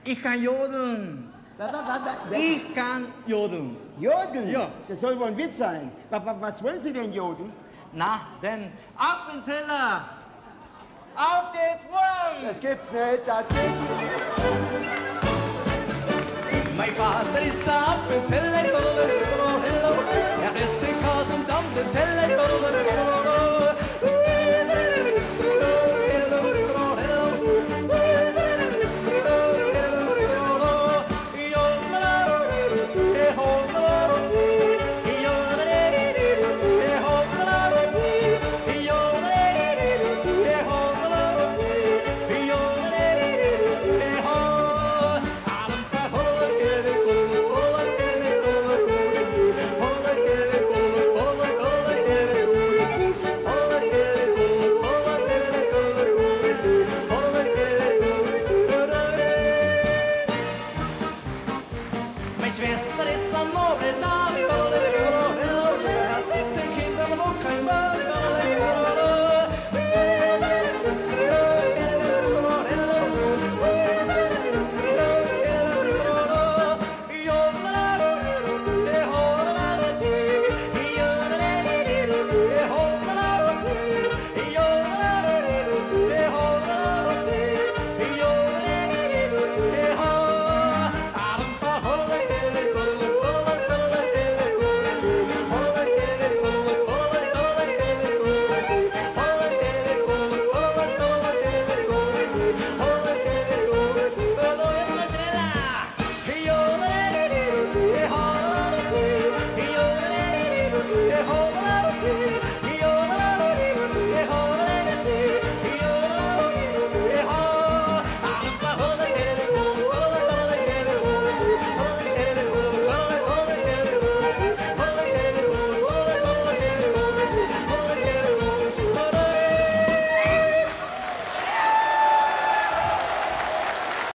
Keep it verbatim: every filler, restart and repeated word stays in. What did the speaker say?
Ich kann jodeln. Was, was, was, was? Ich kann jodeln. Jodeln? Ja. Das soll wohl ein Witz sein. Was, was, was wollen Sie denn jodeln? Na, denn ab in den Teller. Auf geht's, morgen! Das gibt's nicht, das gibt's nicht. Mein Vater ist ab in den Teller. Er isst den Käse und dann den Teller. Schwester ist am Nobel da.